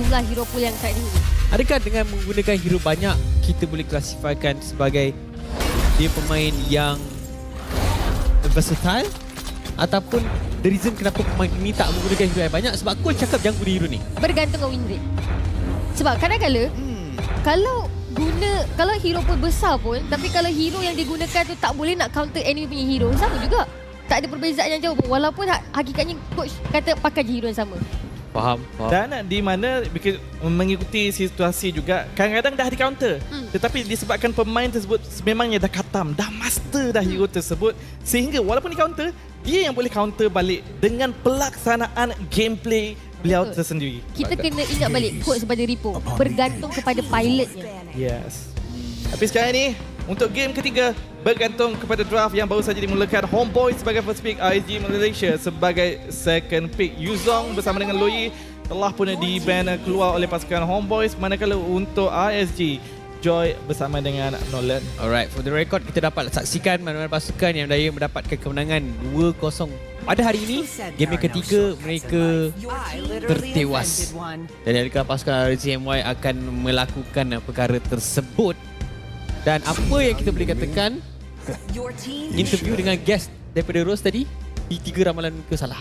jumlah hero pool yang sangat tinggi. Adakah dengan menggunakan hero banyak, kita boleh klasifikasikan sebagai dia pemain yang versatile? Ataupun the reason kenapa pemain ini tak menggunakan hero yang banyak sebab coach cakap jangan guna hero ni? Bergantung dengan win rate. Sebab kadang-kadang kalau hero pun besar pun, tapi kalau hero yang digunakan tu tak boleh nak counter enemy punya hero, sama juga. Tak ada perbezaan yang jauh pun, walaupun hakikatnya coach kata pakai je hero yang sama. Faham. Dan di mana mengikuti situasi juga kadang-kadang dah di counter. Tetapi disebabkan pemain tersebut memangnya dah khatam, dah master dah hero tersebut, sehingga walaupun di counter, dia yang boleh counter balik dengan pelaksanaan gameplay beliau tersendiri. Kita kena ingat balik quote daripada Ripo, bergantung kepada pilotnya. Yes. Tapi sekarang ni untuk game ketiga bergantung kepada draft yang baru saja dimulakan. Homeboy sebagai first pick, RSG Malaysia sebagai second pick. Yuzong bersama dengan Lui telah pun di-ban keluar oleh pasukan Homeboys, manakala untuk RSG Joy bersama dengan Nolan. Alright, for the record kita dapat saksikan mana-mana pasukan yang daya mendapatkan kemenangan 2-0. Pada hari ini, game yang ketiga mereka tertewas. Dan adakah pasukan RCMY akan melakukan perkara tersebut? Dan apa yang kita boleh katakan, interview dengan guest daripada Rose tadi, di 3 ramalan ke salah?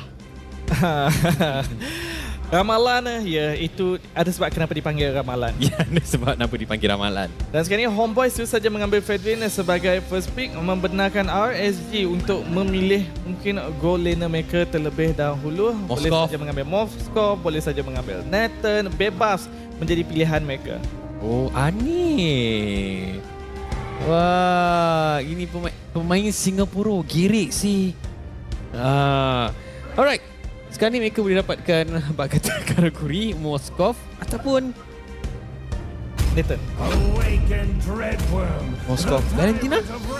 Ramalan, ya, itu ada sebab kenapa dipanggil ramalan. Ya, ada sebab kenapa dipanggil ramalan. Dan sekarang ini Homeboys terus saja mengambil Fedrin sebagai first pick, membenarkan RSG untuk memilih mungkin goal laner mereka terlebih dahulu. Boleh saja mengambil Moskov, boleh saja mengambil Nathan, bebas menjadi pilihan mereka. Oh, Ani. Wah, ini pemain Singapura, girik sih. Alright. Sekarang ni mereka boleh dapatkan bak kata Karakuri, Moskov ataupun Nathan. Moskov. Valentina?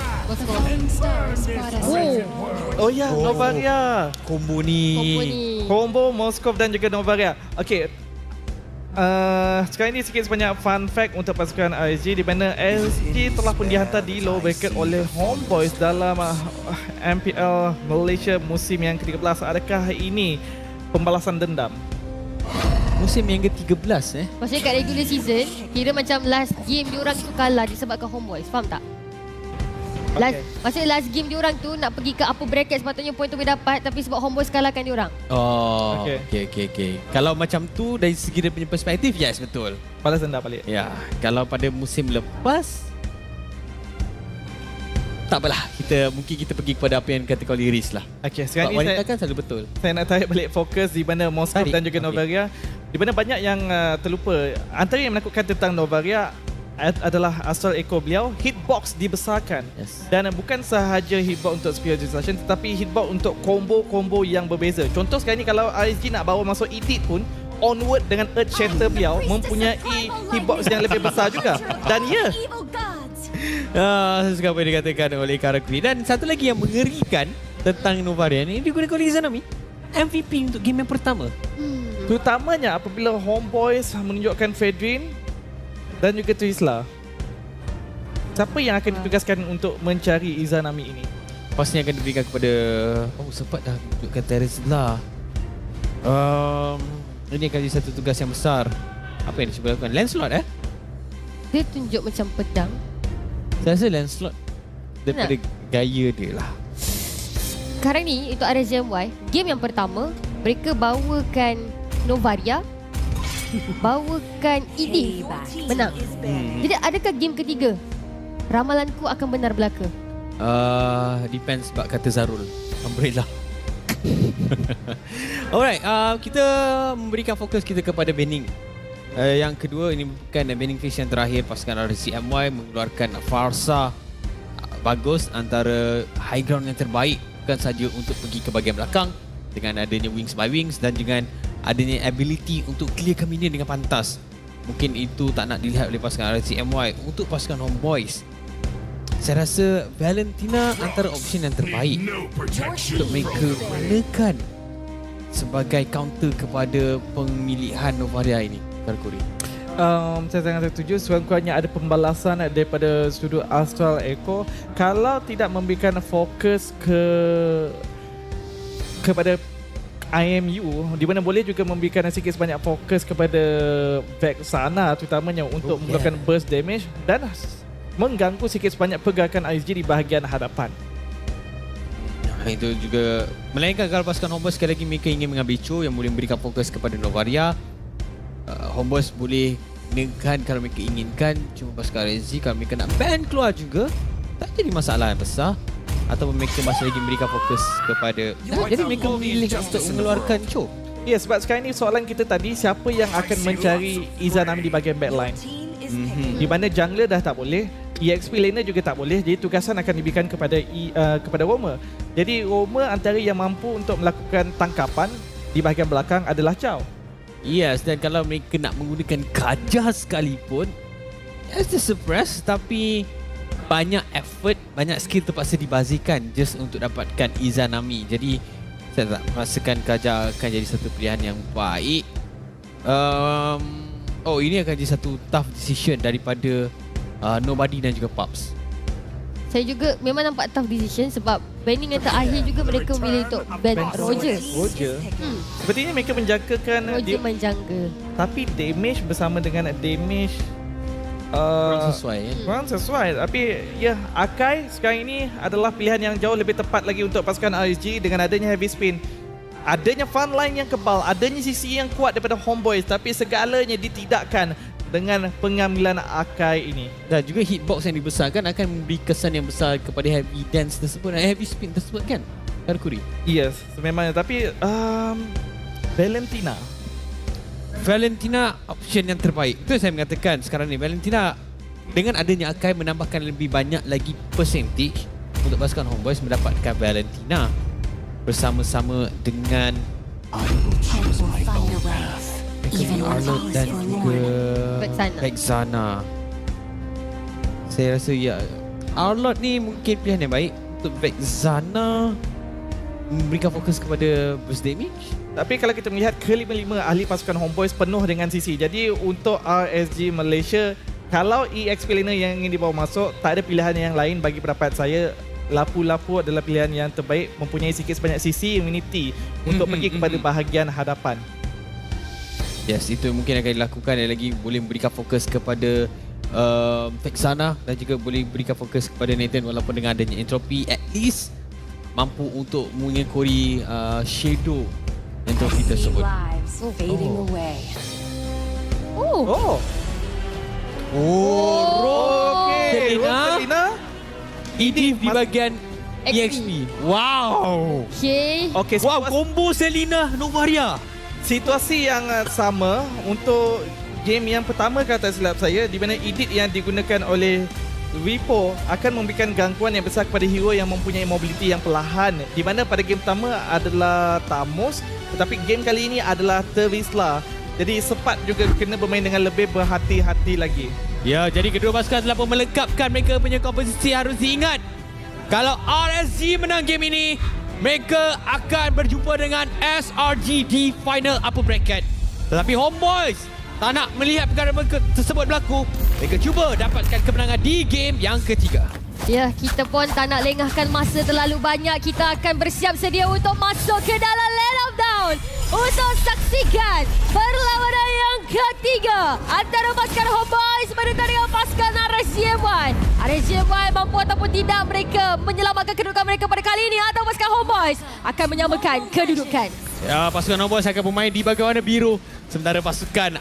Oh ya, Novaria. Combo ni. Combo Moskov dan juga Novaria. Okey. Sekarang ini sikit sebanyak fun fact untuk pasukan RSG, di mana SG telah pun dihantar di low bracket oleh Homeboys dalam MPL Malaysia musim yang ke-13. Adakah ini pembalasan dendam? Musim yang ke-13 Maksudnya kat regular season, kira macam last game diorang tu kalah disebabkan Homeboys, faham tak? Maksudnya last game diorang tu nak pergi ke upper bracket, sepatutnya point tu boleh dapat, tapi sebab Homeboys kalahkan diorang. Oh, okay. Kalau macam tu dari segi dia punya perspektif, yes, betul. Balas dendam balik. Ya, kalau pada musim lepas, tak apalah, mungkin kita pergi kepada apa yang kata kau liris lah. Okey, sekarang ni wanita kan selalu betul. Saya nak tarik balik fokus di mana Moskov dan juga Novaria, di mana banyak yang terlupa. Antara yang menakutkan tentang Novaria adalah asal ekor beliau, hitbox dibesarkan. Dan bukan sahaja hitbox untuk spear disruption, tetapi hitbox untuk combo-combo yang berbeza. Contoh sekarang ni kalau RSG nak bawa masuk edit pun, onward dengan earth shatter beliau mempunyai hitbox yang lebih besar juga. Dan ya, saya suka apa yang dikatakan oleh Karakuri. Dan satu lagi yang mengerikan tentang Novaria ni, dia guna oleh Izanami MVP untuk game yang pertama. Terutamanya apabila Homeboys menunjukkan Fedrin dan juga Trisla. Siapa yang akan ditugaskan untuk mencari Izanami ini? Pastinya akan diberikan kepada... Oh, sempat dah tunjukkan Trisla. Ini akan jadi satu tugas yang besar. Apa yang dia cuba lakukan? Lancelot Dia tunjuk macam pedang. Saya rasa Lancelot daripada gaya dia lah. Sekarang ni untuk RSGMY, game yang pertama mereka bawakan Novaria, bawakan ED, menang. Jadi adakah game ketiga ramalanku akan benar belaka? Depends sebab kata Zarul Umbrella. Alright, kita memberikan fokus kita kepada banning. Yang kedua, ini bukan banning phase yang terakhir. Pasukan RCMY mengeluarkan Farsa bagus, antara high ground yang terbaik, bukan saja untuk pergi ke bahagian belakang dengan adanya wings by wings dan dengan adanya ability untuk clearkan minion dengan pantas. Mungkin itu tak nak dilihat oleh pasukan RCMY. Untuk pasukan Homeboys, saya rasa Valentina antara option yang terbaik untuk mereka menekan sebagai counter kepada pemilihan Novaria ini. Karakuri. Saya sangat setuju. Sekurang-kurangnya ada pembalasan daripada sudut Astral Echo. Kalau tidak memberikan fokus kepada IMU di mana boleh juga memberikan sikit sebanyak fokus kepada Vexana terutamanya untuk melakukan burst damage dan mengganggu sikit sebanyak pergerakan ISG di bahagian hadapan. Itu juga melainkan kalau pasukan Homeboys sekali lagi mereka ingin mengambil Cho yang boleh memberikan fokus kepada Novaria. Homeboys boleh gunakan kalau mereka inginkan, cuma pasukan RSG kalau mereka nak ban keluar juga tak jadi masalah yang besar, ataupun mereka masih lagi memberikan fokus kepada jadi mereka memilih untuk mengeluarkan Cho. Ya, sebab sekarang ni soalan kita tadi, siapa yang akan mencari Izanami di bahagian backline? Di mana jungler dah tak boleh, EXP laner juga tak boleh, jadi tugasan akan diberikan kepada Roma. Jadi Roma antara yang mampu untuk melakukan tangkapan di bahagian belakang adalah Chow. Yes, dan kalau mereka nak menggunakan Gajah sekalipun, it's a surprise, tapi banyak effort, banyak skill terpaksa dibazirkan just untuk dapatkan Izanami. Jadi saya tak rasakan Gajah akan jadi satu pilihan yang baik. Ini akan jadi satu tough decision daripada Nobody dan juga Pups. Saya juga memang nampak tough decision sebab banning yang terakhir juga mereka memilih untuk ban Roger. Sepertinya mereka menjangkakan Roger menjangka. Tapi damage bersama dengan damage kurang sesuai ya. Kurang sesuai. Tapi ya, Akai sekarang ini adalah pilihan yang jauh lebih tepat lagi untuk pasukan RSG dengan adanya heavy spin. Adanya frontline yang kebal, adanya sisi yang kuat daripada Homeboys, tapi segalanya ditidakkan dengan pengambilan Akai ini. Dan juga hitbox yang dibesarkan akan memberi kesan yang besar kepada heavy dance tersebut dan heavy spin tersebut kan? Karkuri. Yes, memangnya. Tapi Valentina option yang terbaik. Itu saya mengatakan sekarang ni Valentina dengan adanya Akai menambahkan lebih banyak lagi percentage untuk pasukan Homeboys mendapatkan Valentina bersama-sama dengan Arlott dan juga Vexana. Saya rasa ya, Arlott ni mungkin pilihan yang baik untuk Vexana memberikan fokus kepada burst damage. Tapi kalau kita melihat kelima-lima ahli pasukan Homeboys penuh dengan sisi. Jadi untuk RSG Malaysia, kalau EXP laner yang ingin dibawa masuk, tak ada pilihan yang lain bagi pendapat saya. Lapu-Lapu adalah pilihan yang terbaik, mempunyai sikit sebanyak sisi immunity untuk pergi kepada bahagian hadapan. Yes, itu mungkin akan dilakukan dan lagi boleh memberikan fokus kepada Vexana dan juga boleh berikan fokus kepada Nathan walaupun dengan adanya entropy at least mampu untuk mengekori shadow entropy tersebut. Selena Edith di bahagian EXP. Wow. Okay. Wow, combo Selena Novaria. Situasi yang sama untuk game yang pertama kata silap saya, di mana edit yang digunakan oleh Vipo akan memberikan gangguan yang besar kepada hero yang mempunyai mobility yang perlahan, di mana pada game pertama adalah Tamus, tetapi game kali ini adalah Terisla. Jadi Sepat juga kena bermain dengan lebih berhati-hati lagi. Ya, jadi kedua pasukan telah pun melengkapkan mereka punya komposisi. Harus diingat, kalau RSG menang game ini, mereka akan berjumpa dengan SRG di final upper bracket. Tetapi Homeboys tak nak melihat perkara tersebut berlaku. Mereka cuba dapatkan kemenangan di game yang ketiga. Ya, kita pun tak nak lengahkan masa terlalu banyak. Kita akan bersiap sedia untuk masuk ke dalam Land of Down untuk saksikan perlawanan yang ketiga antara pasukan Homeboys bertemu dengan pasukan RSGMY. RSGMY mampu ataupun tidak mereka menyelamatkan kedudukan mereka pada kali ini, atau pasukan Homeboys akan menyamakan kedudukan. Ya, pasukan Homeboys akan bermain di bahagian warna biru, sementara pasukan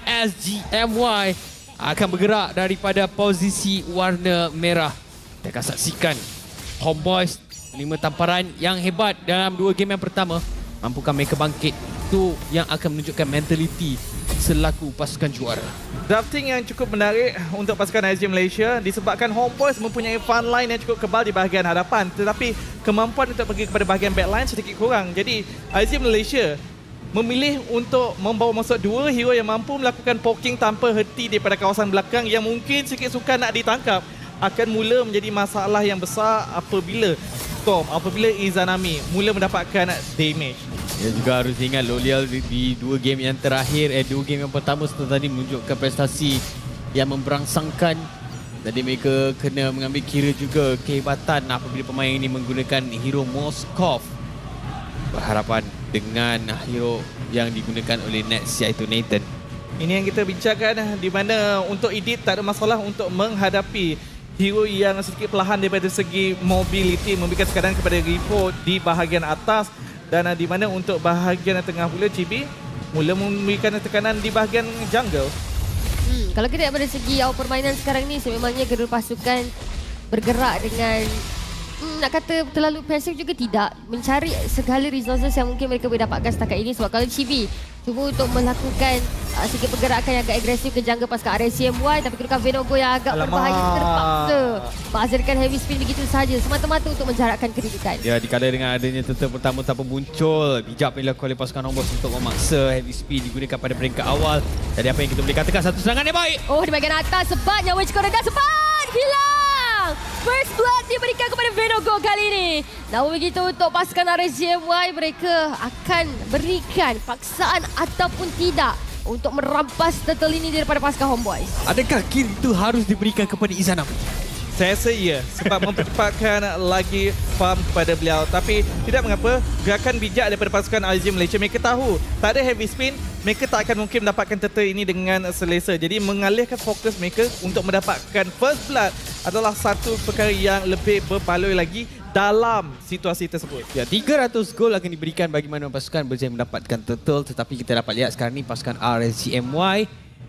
RSGMY akan bergerak daripada posisi warna merah. Kita akan saksikan Homeboys 5 tamparan yang hebat dalam 2 game yang pertama. Mampukah mereka bangkit? Itu yang akan menunjukkan mentaliti selaku pasukan juara. Drafting yang cukup menarik untuk pasukan RSG Malaysia disebabkan Homeboys mempunyai frontline yang cukup kebal di bahagian hadapan, tetapi kemampuan untuk pergi kepada bahagian backline sedikit kurang. Jadi RSG Malaysia memilih untuk membawa masuk 2 hero yang mampu melakukan poking tanpa henti daripada kawasan belakang yang mungkin sikit sukar nak ditangkap. Akan mula menjadi masalah yang besar apabila Izanami mula mendapatkan damage. Ya, juga harus ingat Lolial di 2 game yang terakhir, 2 game yang pertama setelah tadi menunjukkan prestasi yang memberangsangkan. Jadi mereka kena mengambil kira juga kehebatan apabila pemain ini menggunakan hero Moskov. Berharapan dengan hero yang digunakan oleh Nets iaitu Nathan. Ini yang kita bincangkan, di mana untuk Edith tak ada masalah untuk menghadapi hero yang sedikit perlahan daripada segi mobility, memberikan tekanan kepada Ripo di bahagian atas, dan di mana untuk bahagian tengah pula Chibi mula memberikan tekanan di bahagian jungle. Kalau kita lihat dari segi awal permainan sekarang ni, sememangnya kedua pasukan bergerak dengan nak kata terlalu pasif juga tidak, mencari segala resources yang mungkin mereka boleh dapatkan setakat ini. Sebab kalau Chibi cuba untuk melakukan sikit pergerakan yang agak agresif ke jungle pasca RSCMY, tapi kedudukan Venogo yang agak berbahaya terpaksa menghasilkan heavy spin begitu sahaja semata-mata untuk menjarakkan kedudukan. Ya, dikala dengan adanya turtle pertama tanpa muncul, bijak dilakukan oleh pasukan Homeboys untuk memaksa heavy spin digunakan pada peringkat awal. Jadi apa yang kita boleh katakan, satu serangan yang baik. Oh, di bahagian atas sebab nyawa cukup rendah, sempat hilang. First blood diberikan kepada Venogo kali ini. Namun begitu untuk pasukan RSCMY, mereka akan berikan paksaan ataupun tidak untuk merampas turtle ini daripada pasukan Homeboys. Adakah kill itu harus diberikan kepada Izanami? Saya rasa ya, sebab mempercepatkan lagi farm kepada beliau. Tapi tidak mengapa, gerakan bijak daripada pasukan RSG Malaysia. Mereka tahu tak ada heavy spin, mereka tak akan mungkin mendapatkan turtle ini dengan selesa. Jadi mengalihkan fokus mereka untuk mendapatkan first blood adalah satu perkara yang lebih berbaloi lagi dalam situasi tersebut. Ya, 300 gol akan diberikan bagi mana pasukan berjaya mendapatkan turtle. Tetapi kita dapat lihat sekarang ni pasukan RSCMY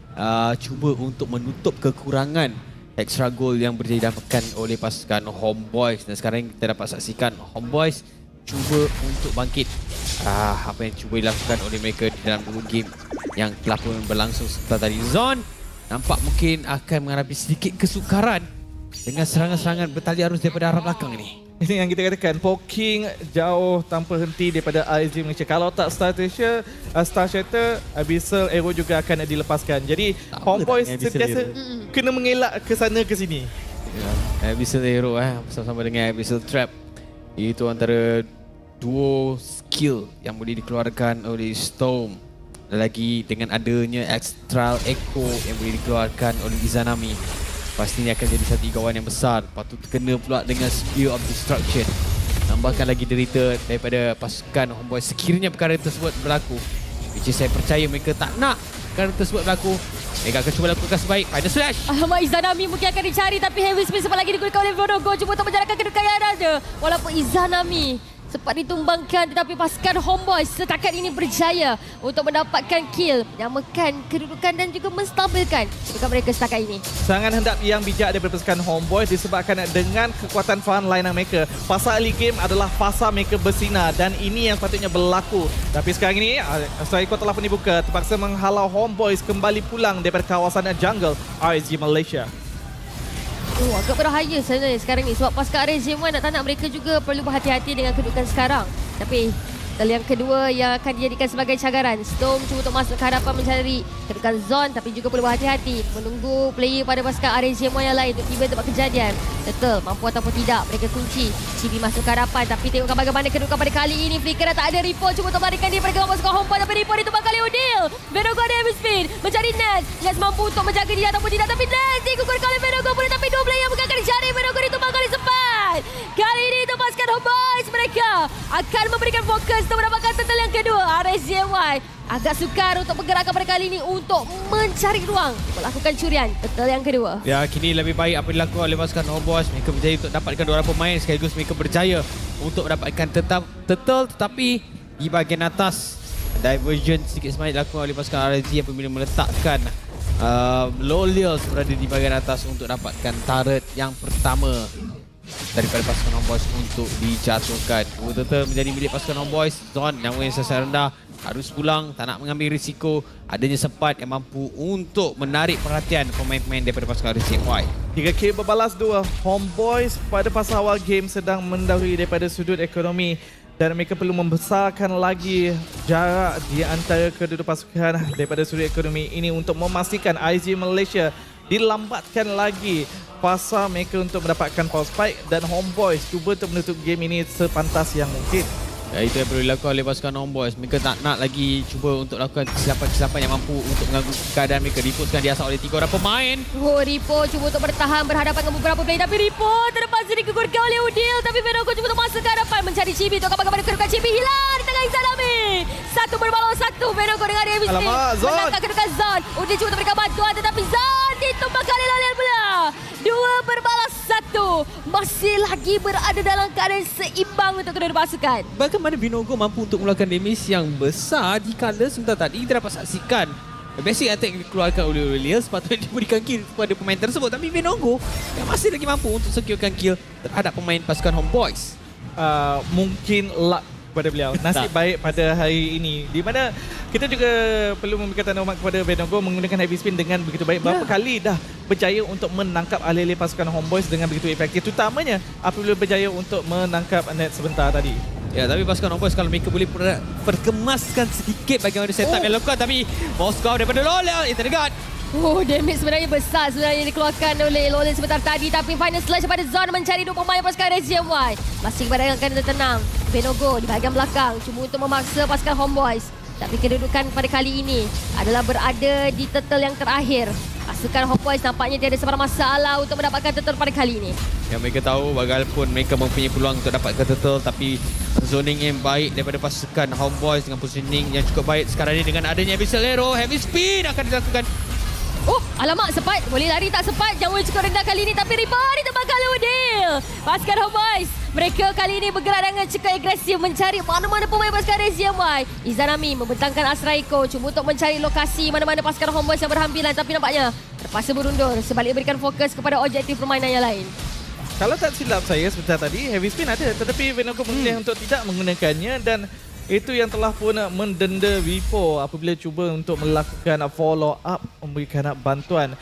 cuba untuk menutup kekurangan extra goal yang berjaya didapatkan oleh pasukan Homeboys. Dan sekarang kita dapat saksikan Homeboys cuba untuk bangkit apa yang cuba dilakukan oleh mereka di dalam dua game yang telah pun berlangsung setelah tadi. Zon nampak mungkin akan menghadapi sedikit kesukaran dengan serangan-serangan bertali arus daripada arah belakang ini. Ini yang kita katakan, poking jauh tanpa henti daripada RSG Malaysia. Kalau tak Star Shatter, Abyssal Arrow juga akan dilepaskan. Jadi Homeboys sentiasa kena mengelak ke sana ke sini. Ya, Abyssal Arrow bersama-sama dengan Abyssal Trap. Itu antara duo skill yang boleh dikeluarkan oleh Storm. Lagi dengan adanya Astral Echo yang boleh dikeluarkan oleh Izanami, pastinya akan jadi satu igawan yang besar. Patut kena pula dengan Spear of Destruction, tambahkan lagi derita daripada pasukan Homeboys sekiranya perkara tersebut berlaku, which is saya percaya mereka tak nak perkara tersebut berlaku. Mereka akan cuba lakukan sebaik. Final slash. Alamak, Izanami mungkin akan dicari, tapi heavy spin sempat lagi digunakan oleh Venogo cuba untuk menjalankan kedudukan yang ada. Walaupun Izanami sempat ditumbangkan, tetapi pasukan Homeboys setakat ini berjaya untuk mendapatkan kill, menyamakan kedudukan dan juga menstabilkan kedudukan mereka setakat ini. Serangan hendap yang bijak daripada pasukan Homeboys disebabkan dengan kekuatan front line mereka. Fasa early game adalah fasa mereka bersinar dan ini yang sepatutnya berlaku. Tapi sekarang ini Strike telah pun dibuka, terpaksa menghalau Homeboys kembali pulang daripada kawasan jungle RSG Malaysia. Oh, agak berbahaya sebenarnya sekarang ni sebab pasukan RSCMY nak mereka juga perlu berhati-hati dengan kedudukan sekarang. Tapi yang kedua yang akan dijadikan sebagai cagaran, Storm cuba untuk masuk ke hadapan mencari kedudukan zone, tapi juga perlu berhati-hati menunggu player pada pasukan RSCMY yang lain untuk tiba tempat kejadian. Betul, mampu ataupun tidak mereka kunci. Chibi masuk ke hadapan, tapi tengok bagaimana kedudukan pada kali ini. Flicker tak ada, Ripo cuba untuk melarikan dia pada gawang pasukan Homeboys, tapi Ripo ditumbang kali Odil. Venogo ada heavy spin mencari Nets. Nets mampu untuk menjaga dia ataupun tidak, tapi Nets dikukuhkan oleh Venogo pun, tapi dua player bukan akan dicari. Venogo ditumbang kali sempat. Kali ini untuk pasukan Homeboys, mereka akan memberikan fokus untuk mendapatkan turtle yang kedua. RSCMY agak sukar untuk bergerakkan pada kali ini untuk mencari ruang melakukan curian turtle yang kedua. Ya, kini lebih baik apa yang dilakukan oleh pasukan Homeboys. Mereka berjaya untuk dapatkan 2 pemain, sekaligus mereka berjaya untuk mendapatkan turtle, tetapi di bahagian atas diversion sedikit semangat dilakukan oleh pasukan RSG apabila meletakkan Lolials berada di bahagian atas untuk dapatkan turret yang pertama daripada pasukan Homeboys untuk dijatuhkan. Dua turtle menjadi milik pasukan Homeboys. Zon yang sesuai rendah harus pulang, tak nak mengambil risiko adanya sempat yang mampu untuk menarik perhatian pemain-pemain daripada pasukan RSCMY. 3 kill berbalas 2. Homeboys pada fasa awal game sedang mendahului daripada sudut ekonomi dan mereka perlu membesarkan lagi jarak di antara kedua pasukan daripada sudut ekonomi ini untuk memastikan RSG Malaysia dilambatkan lagi fasa mereka untuk mendapatkan power spike, dan Homeboys cuba untuk menutup game ini sepantas yang mungkin. Itu yang perlu dilakukan oleh pasukan Homeboyz. Mereka tak nak lagi cuba untuk lakukan kesilapan-kesilapan yang mampu untuk mengganggu keadaan mereka. Ripo sekarang diasah oleh 3 orang pemain. Ripo cuba untuk bertahan berhadapan dengan beberapa player. Tapi Ripo terpaksa digugurkan oleh Udil. Tapi Venogo cuba untuk masuk ke hadapan mencari Chibi. Untuk kepada kedudukan Chibi hilang di tengah Izanami. 1 berbaloi 1. Venogo dengan dia mesti menangkap kedudukan Zon. Udil cuba untuk memberikan bantuan tetapi Zon ditumbangkan oleh Lolian pula. 2 berbalas 1. Masih lagi berada dalam keadaan seimbang untuk kedua pasukan. Bagaimana Vinogo mampu untuk mengeluarkan damage yang besar dikala sebentar tadi kita dapat saksikan basic attack yang dikeluarkan oleh Aurelius, sepatutnya diberikan kill kepada pemain tersebut. Tapi Vinogo yang masih lagi mampu untuk securkan kill terhadap pemain pasukan Homeboyz. Mungkin luck kepada beliau. Nasib baik pada hari ini. Di mana kita juga perlu memberikan tanda hormat kepada Venogo menggunakan heavy spin dengan begitu baik. Berapa kali dah berjaya untuk menangkap alih-alih pasukan Homeboyz dengan begitu efektif. Terutamanya apabila berjaya untuk menangkap net sebentar tadi. Ya, tapi pasukan Homeboyz kalau mereka boleh perkemaskan sedikit bagaimana setup yang lakukan. Tapi Moskov daripada Lola, Intergat. Damage sebenarnya besar sebenarnya dikeluarkan oleh Lolin sebentar tadi. Tapi final slash pada Zon mencari 2 pemain pasukan RSGMY. Masih kepada keadaan tenang. Venogo di bahagian belakang cuba untuk memaksa pasukan Homeboyz. Tapi kedudukan pada kali ini adalah berada di turtle yang terakhir. Pasukan Homeboyz nampaknya tiada sebarang masalah untuk mendapatkan turtle pada kali ini. Yang mereka tahu walaupun mereka mempunyai peluang untuk dapatkan turtle, tapi zoning yang baik daripada pasukan Homeboyz dengan positioning yang cukup baik sekarang ini dengan adanya Abyssal Arrow, heavy speed akan dilakukan. Alamak, sempat. Boleh lari tak sempat. Jauh cukup rendah kali ini. Tapi Riba ditembakkan oleh Udil. Pasukan Homeboyz. Mereka kali ini bergerak dengan cukup agresif mencari mana-mana pemain pasukan RSGMY. Izanami membentangkan Asraiko cuba untuk mencari lokasi mana-mana pasukan Homeboyz yang berhampiran. Tapi nampaknya terpaksa berundur. Sebalik berikan fokus kepada objektif permainan yang lain. Kalau tak silap saya sebentar tadi, heavy spin ada. Tetapi Venogo memilih untuk tidak menggunakannya dan itu yang telah pun mendenda Vipo apabila cuba untuk melakukan follow up, memberikan bantuan.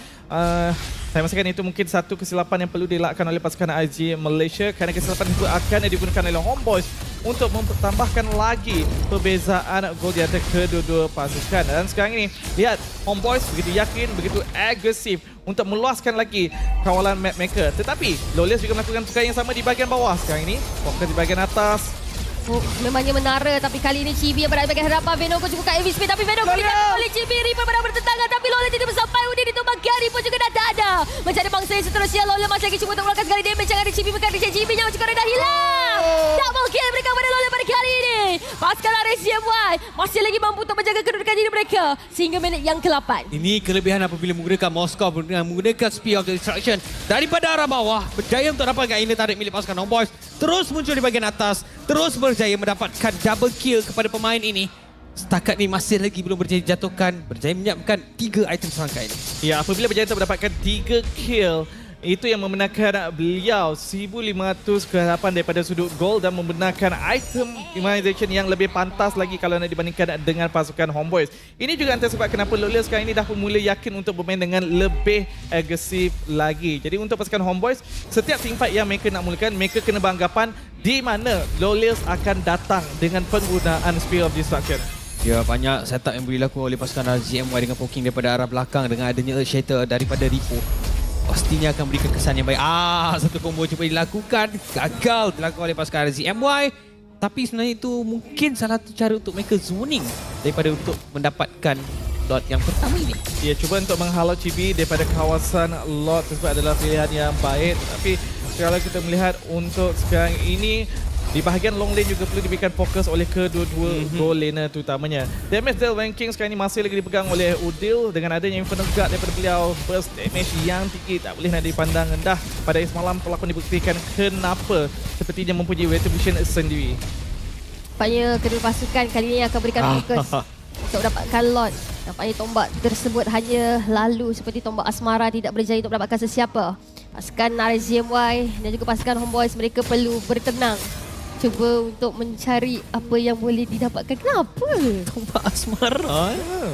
Saya masakan itu mungkin satu kesilapan yang perlu dilakukan oleh pasukan IG Malaysia kerana kesilapan itu akan digunakan oleh Homeboyz untuk mempertambahkan lagi perbezaan gol di antara kedua-dua pasukan. Dan sekarang ini, lihat Homeboyz begitu yakin, begitu agresif untuk meluaskan lagi kawalan mapmaker. Tetapi Lolius juga melakukan perkara yang sama di bahagian bawah sekarang ini. Fokus di bahagian atas. Memangnya menara tapi kali ini Chibi yang berada di bahagian hadapan. Venogo cuba kat heavy speed tapi Venogo dijatuhkan oleh Chibi. Ripa berada bertentangan tapi Lola tidak sampai. Udin ditumbangkan. Ripa juga dah tak ada. Mencari bangsa yang seterusnya. Lola masih lagi cuba untuk melakukan sekali damage. Jangan ada Chibi berkata Chibi yang cukup rendah hilang. Double kill mereka pada Lola pada kali ini. Pasukan RSGMY masih lagi mampu untuk menjaga kedudukan diri mereka sehingga minit yang ke-8. Ini kelebihan apabila menggunakan Moskov dengan menggunakan Spear of the Destruction daripada arah bawah. Berjaya untuk dapatkan inner turret milik pasukan Homeboyz. Terus muncul di bahagian atas. Terus berjaya mendapatkan double kill kepada pemain ini. Setakat ni masih lagi belum berjaya dijatuhkan. Berjaya menyiapkan 3 item serangkai ini. Ya, apabila berjaya untuk mendapatkan 3 kill, itu yang membenarkan beliau 1500 ke hadapan daripada sudut gol dan membenarkan item immunization yang lebih pantas lagi kalau nak dibandingkan dengan pasukan Homeboyz. Ini juga antara sebab kenapa Lolius sekarang ini dah mula yakin untuk bermain dengan lebih agresif lagi. Jadi untuk pasukan Homeboyz, setiap teamfight yang mereka nak mulakan, mereka kena beranggapan di mana Lolius akan datang dengan penggunaan Spear of Destruction. Ya, banyak setup yang boleh dilakukan oleh pasukan RSGMY dengan poking daripada arah belakang dengan adanya Earth Shatter daripada Ripo. Pastinya akan berikan kesan yang baik. Satu combo cuba dilakukan. Gagal dilakukan oleh pasukan RSGMY. Tapi sebenarnya itu mungkin salah satu cara untuk mereka zoning daripada untuk mendapatkan lot yang pertama ini. Ya, cuba untuk menghalau Chibi daripada kawasan lot tersebut adalah pilihan yang baik. Tapi kalau kita melihat untuk sekarang ini, di bahagian long lane juga perlu diberikan fokus oleh kedua-dua goal laner terutamanya. Damage deal ranking sekarang ini masih lagi dipegang oleh Udil dengan adanya Inferno Guard daripada beliau. Burst damage yang tinggi tak boleh nak dipandang rendah. Pada semalam telah pun dibuktikan kenapa sepertinya mempunyai retribution sendiri. Nampaknya kedua pasukan kali ini akan berikan fokus untuk mendapatkan lot. Nampaknya tombak tersebut hanya lalu seperti tombak Asmara, tidak berjaya untuk mendapatkan sesiapa. Pasukan RSGMY dan juga pasukan Homeboyz mereka perlu bertenang. Cuba untuk mencari apa yang boleh didapatkan. Kenapa? Tombak Asmara.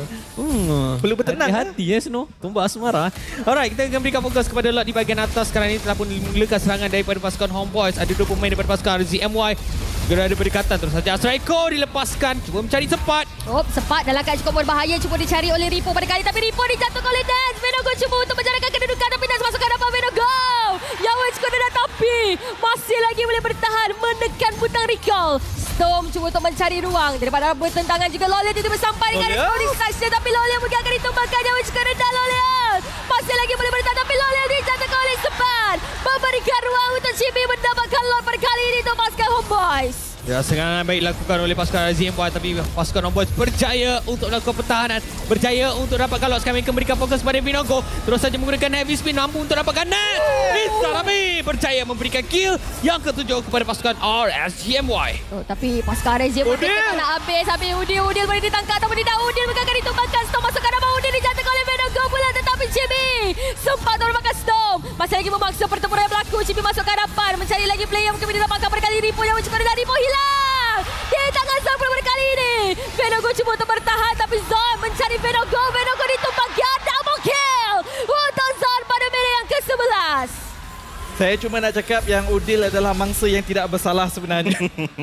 Perlu bertenang. Hati-hati ya, Snow. Tombak Asmara. Alright, kita akan berikan fokus kepada lot di bahagian atas. Sekarang ini telah pun dimulakan serangan daripada pasukan Homeboyz. Ada 2 pemain daripada pasukan RSGMY. Gerada berdekatan terus saja. Asraiko dilepaskan. Cuba mencari sempat. Sempat dalam keadaan cukup berbahaya. Cuba dicari oleh Ripo pada kali. Tapi Ripo dijatuhkan oleh Dance. Venogo cuba untuk menjarakan kedudukan. Tapi Dance masuk ke hadapan Venogo. Yawon cukup dekat tapi masih lagi boleh bertahan menekan butang recall. Storm cuba untuk mencari ruang daripada bertentangan juga. Lolia tiba-tiba sampai dengan exploding structure, tapi Lolia mungkin akan ditumbangkan. Jauh juga rendah Lolia. Masih lagi boleh bertahan, tapi Lolia dijatuhkan oleh Sepan. Memberikan ruang untuk Chibi mendapatkan lot pada kali ini untuk pasukan Homeboys. Ya, serangan baik dilakukan oleh pasukan RZMY, tapi pasukan Homeboys berjaya untuk melakukan pertahanan. Berjaya untuk dapatkan lot. Sekarang mereka memberikan fokus pada Vinogo. Terus saja menggunakan heavy spin, mampu untuk dapatkan net. Bisa Rami berjaya memberikan kill yang ketujuh kepada pasukan RSGMY. Tapi pasukan RSGMY mereka tak nak habis. Habis Udil boleh ditangkap ataupun tidak. Udil mereka akan ditumbangkan. Storm masuk ke dalam. Udil dijatuhkan oleh Vinogo pula, tetapi Chibi sempat untuk memakan Storm. Masih lagi memaksa pertempuran yang berlaku. Chibi masuk ke hadapan. Mencari lagi player yang mungkin didapatkan berkali. Ripo yang cukup rendah. Ripo hilang di tangan Zon pada kali ini. Vinogo cuba untuk bertahan, tapi Zon mencari Vinogo. Vinogo ditumbangkan. Double kill untuk Zon pada minit yang ke-11. Saya cuma nak cakap yang Udil adalah mangsa yang tidak bersalah sebenarnya.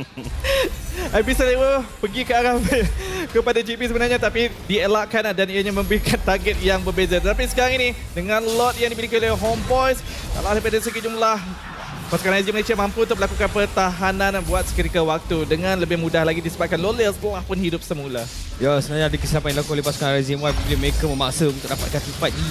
Episode itu pergi ke arah kepada GP sebenarnya, tapi dielakkan dan ianya memberikan target yang berbeza. Tapi sekarang ini dengan lot yang dimiliki oleh Homeboys, kalau daripada segi jumlah, pasukan RSG Malaysia mampu untuk melakukan pertahanan buat seketika waktu dengan lebih mudah lagi disebabkan Lolia telah pun hidup semula. Ya, sebenarnya ada kesilapan yang dilakukan oleh pasukan RSGMY bila mereka memaksa untuk dapatkan tempat di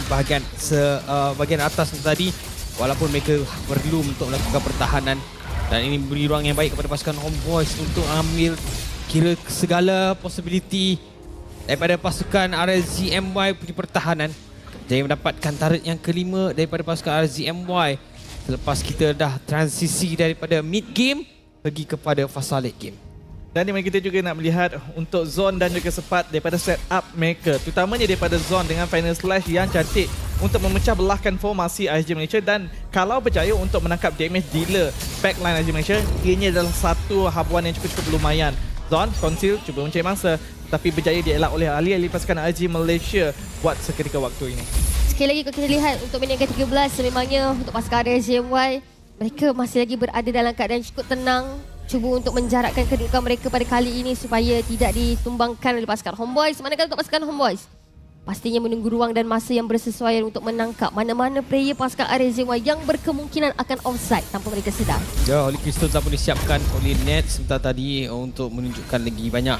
bahagian atas tadi, walaupun mereka perlu untuk melakukan pertahanan, dan ini beri ruang yang baik kepada pasukan Homeboys untuk ambil kira segala possibility daripada pasukan RSGMY punya pertahanan. Jadi mendapatkan turret yang kelima daripada pasukan RSGMY selepas kita dah transisi daripada mid game pergi kepada fasa late game. Dan di mana kita juga nak melihat untuk Zone dan juga Sepat daripada setup mereka, terutamanya daripada Zone dengan final slash yang cantik untuk memecah belahkan formasi RSG Malaysia, dan kalau berjaya untuk menangkap damage dealer backline RSG Malaysia, ini adalah satu habuan yang cukup lumayan. Zone conceal cuba mencari mangsa, tapi berjaya dielak oleh ahli-ahli pasukan RSG Malaysia buat seketika waktu ini. Sekali lagi kalau kita lihat untuk minit ke-13, memangnya untuk pasukan RSGMY mereka masih lagi berada dalam keadaan cukup tenang, cuba untuk menjarakkan kedudukan mereka pada kali ini supaya tidak ditumbangkan oleh pasukan Homeboys. Manakala untuk pasukan Homeboys pastinya menunggu ruang dan masa yang bersesuaian untuk menangkap mana-mana player pasukan RSGMY yang berkemungkinan akan offside tanpa mereka sedar. Ya, oleh Crystal telah pun disiapkan oleh Net sebentar tadi untuk menunjukkan lagi banyak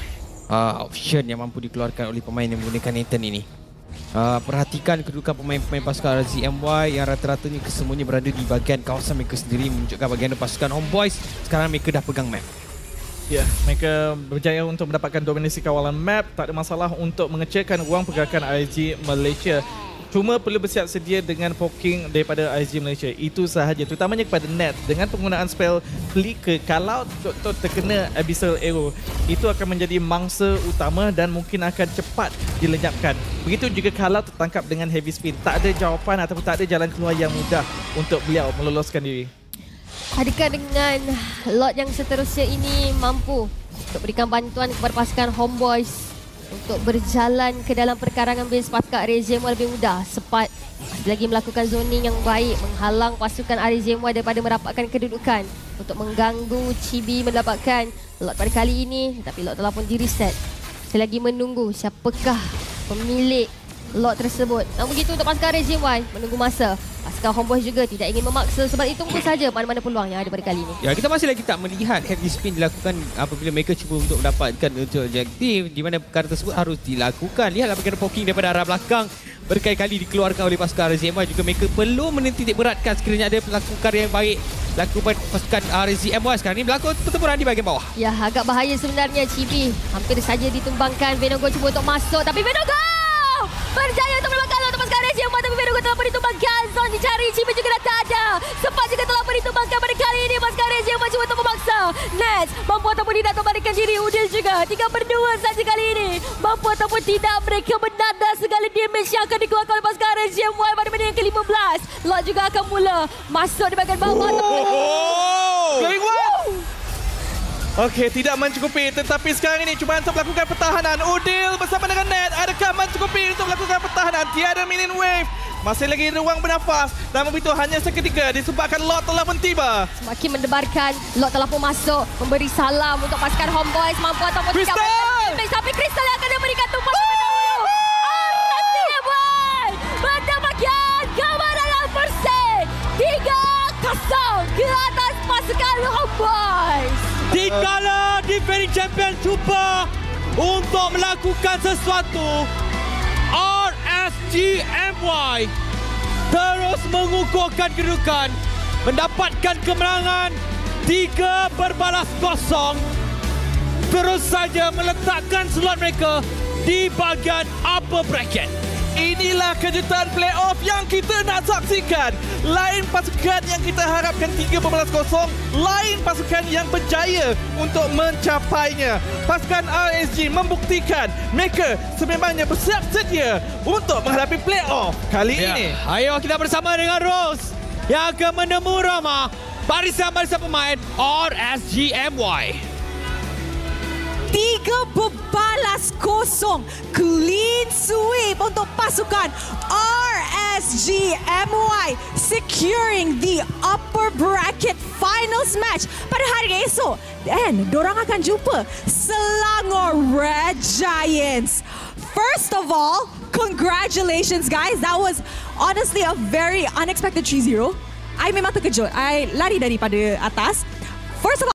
option yang mampu dikeluarkan oleh pemain yang menggunakan Nathan ini. Perhatikan kedudukan pemain-pemain pasukan RSGMY yang rata-ratanya kesemuanya berada di bahagian kawasan mereka sendiri, menunjukkan bahagian pasukan Homeboys sekarang mereka dah pegang map. Ya, mereka berjaya untuk mendapatkan dominasi kawalan map, tak ada masalah untuk mengecilkan ruang pergerakan RSG Malaysia. Cuma perlu bersiap sedia dengan poking daripada RSG Malaysia. Itu sahaja, terutamanya kepada Net. Dengan penggunaan spell Flicker, kalau Dr. terkena Abyssal Arrow, itu akan menjadi mangsa utama dan mungkin akan cepat dilenyapkan. Begitu juga kalau tertangkap dengan Heavy Spin. Tak ada jawapan ataupun tak ada jalan keluar yang mudah untuk beliau meloloskan diri. Adakah dengan lot yang seterusnya ini mampu untuk berikan bantuan kepada pasukan Homeboys untuk berjalan ke dalam perkarangan base pasukan RSGMY lebih mudah? Sepat masih lagi melakukan zoning yang baik, menghalang pasukan RSGMY daripada merapatkan kedudukan untuk mengganggu Chibi mendapatkan lot pada kali ini, tapi lot telah pun di reset. Saya lagi menunggu siapakah pemilik lot tersebut. Namun begitu untuk pasukan RSGMY menunggu masa. Pasukan Homeboys juga tidak ingin memaksa, sebab itu tunggu saja mana-mana peluang yang ada pada kali ini. Ya, kita masih lagi tak melihat heavy spin dilakukan apabila mereka cuba untuk mendapatkan objektif di mana perkara tersebut harus dilakukan. Lihatlah bagaimana poking daripada arah belakang berkali-kali dikeluarkan oleh pasukan RSGMY. Juga mereka perlu menitik beratkan sekiranya ada pelakukan yang baik lakukan pasukan RSGMY. Sekarang ini berlaku pertempuran di bahagian bawah. Ya, agak bahaya sebenarnya. Chibi hampir saja ditumbangkan. Vinogo cuba untuk masuk, tapi Vinogo berjaya untuk mendapatkan lot pasukan RSGMY, tapi Vinogo telah pun ditumbangkan. Zon dicari, Chibi juga dah tak ada. Sepat juga telah pun ditumbangkan pada kali ini. Pasukan RSGMY cuba untuk memaksa. Net mampu ataupun tidak memberikan diri. Udil juga 3/2 saja kali ini. Mampu ataupun tidak mereka menanda segala damage yang akan dikeluarkan oleh pasukan RSGMY pada menit yang ke-15. Lot juga akan mula masuk di bahagian bawah. Going well! Okey, tidak mencukupi, tetapi sekarang ini cuma untuk melakukan pertahanan. Udil bersama dengan Net, adakah mencukupi untuk melakukan pertahanan? Tiada minion wave. Masih lagi ruang bernafas. Namun itu hanya seketika disebabkan lot telah pun tiba. Semakin mendebarkan, lot telah pun masuk, memberi salam untuk pasukan Homeboys. Mampu ataupun tidak memberikan damage, tapi Crystal yang akan memberikan tumpang lebih dahulu. RSGMY mendapatkan kemenangan bersih 3-0 ke atas pasukan Homeboys. Dikala defending champion cuba untuk melakukan sesuatu, RSGMY terus mengukuhkan kedudukan, mendapatkan kemenangan 3-0, terus saja meletakkan slot mereka di bahagian upper bracket. Inilah kejutan playoff yang kita nak saksikan. Lain pasukan yang kita harapkan 3-0, lain pasukan yang berjaya untuk mencapainya. Pasukan RSG membuktikan mereka sememangnya bersiap sedia untuk menghadapi playoff kali ini. Ayo kita bersama dengan Rose yang akan menemu ramah barisan-barisan pemain RSGMY. 3-0 clean sweep untuk pasukan RSGMY securing the upper bracket finals match pada hari esok, dan dorang akan jumpa Selangor Red Giants. First of all, congratulations guys, that was honestly a very unexpected 3-0. I memang terkejut, I lari daripada atas. First of all,